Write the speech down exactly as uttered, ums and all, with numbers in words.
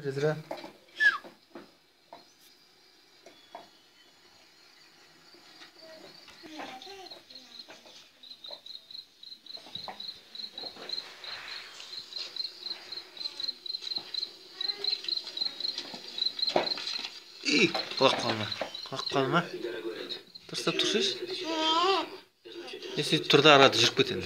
Rezra. Ih, құлап қалма. Құлап қалма. Дұрыстап тұрсыз? Мен сөйтіп тұрда арада жүріп кетемін.